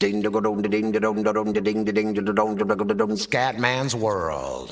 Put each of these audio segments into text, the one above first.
Scatman's World.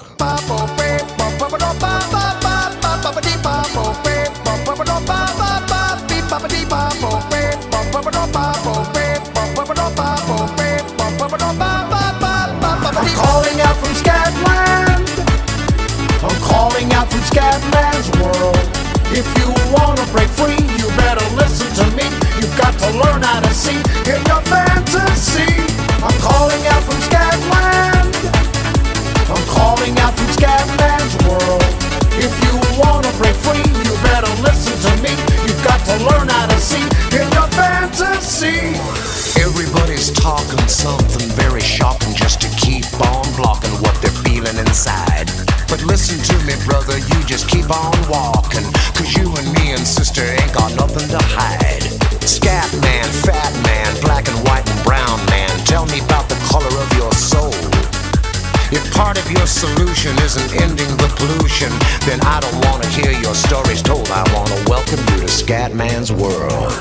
I'm calling out from Scatland. I'm calling out from Scatman's World. If you wanna break free, you better listen to me. You've got to learn how to see in your fantasy. I'm calling out from Scatland. I'm calling out from Scatman's World. If you wanna break free, you better listen to me. You've got to learn how to see in your fantasy. Everybody's talking something very shocking just to keep on blocking what they're feeling inside. But listen to me, brother, you just keep on walking, 'cause you and me and sister ain't got nothing to hide. Scat man, fat man, black and white and brown man, tell me about the color of your soul. If part of your solution isn't ending the pollution, then I don't want to hear your stories told. I want to welcome you to Scatman's World.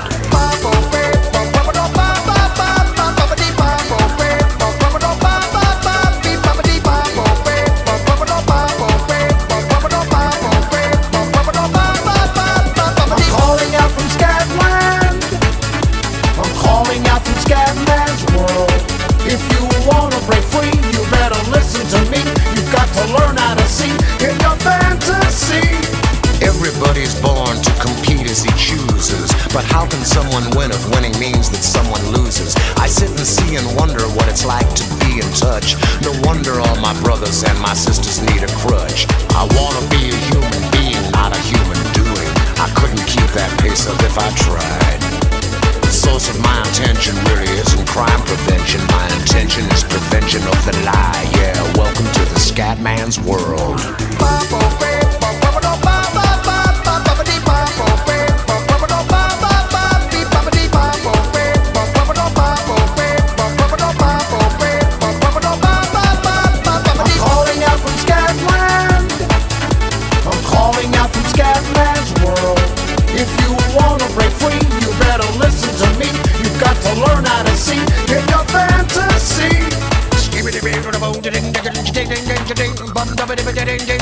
Scatman's World. If you wanna break free, you better listen to me. You've got to learn how to see in your fantasy. Everybody's born to compete as he chooses, but how can someone win if winning means that someone loses? I sit and see and wonder what it's like to be in touch. No wonder all my brothers and my sisters need a crutch. I wanna be a human being, not a human doing. I couldn't keep that pace up if I tried. The source of my intention really isn't crime prevention. My intention is prevention of the lie. Yeah, welcome to the Scatman's World. I'm calling out from Scatland. I'm calling out from Scatman's World. If you wanna break free, you better listen to me. You've got to learn how to see in your fantasy.